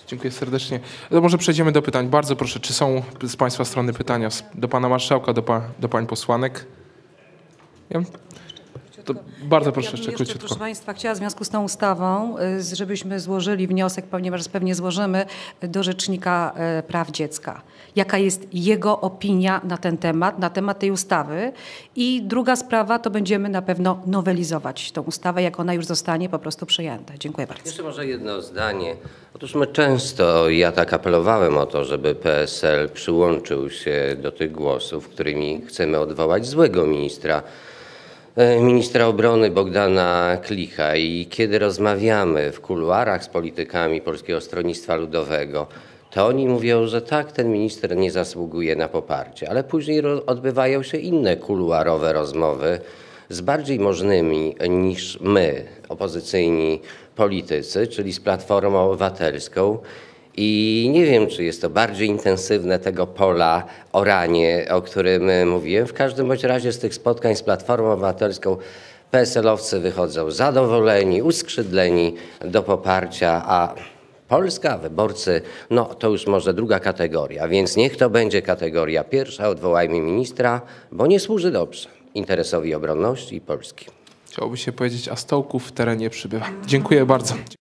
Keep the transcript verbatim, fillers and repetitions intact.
Dziękuję serdecznie. No może przejdziemy do pytań. Bardzo proszę, czy są z Państwa strony pytania do Pana Marszałka, do, pa, do Pań Posłanek? Ja, to bardzo proszę, ja jeszcze jeszcze, króciutko. proszę Państwa, chciała w związku z tą ustawą, żebyśmy złożyli wniosek, ponieważ pewnie złożymy, do Rzecznika Praw Dziecka. Jaka jest jego opinia na ten temat, na temat tej ustawy. I druga sprawa, to będziemy na pewno nowelizować tą ustawę, jak ona już zostanie po prostu przyjęta. Dziękuję bardzo. Jeszcze może jedno zdanie. Otóż my często, ja tak apelowałem o to, żeby P S L przyłączył się do tych głosów, którymi chcemy odwołać złego ministra, ministra obrony Bogdana Klicha, i kiedy rozmawiamy w kuluarach z politykami Polskiego Stronnictwa Ludowego, to oni mówią, że tak, ten minister nie zasługuje na poparcie, ale później odbywają się inne kuluarowe rozmowy z bardziej możnymi niż my, opozycyjni politycy, czyli z Platformą Obywatelską. I nie wiem, czy jest to bardziej intensywne tego pola oranie, o którym mówiłem. W każdym bądź razie z tych spotkań z Platformą Obywatelską P S L-owcy wychodzą zadowoleni, uskrzydleni do poparcia, a Polska, wyborcy, no to już może druga kategoria, więc niech to będzie kategoria pierwsza, odwołajmy ministra, bo nie służy dobrze interesowi obronności i Polski. Chciałoby się powiedzieć, a stołków w terenie przybywa. Dziękuję bardzo.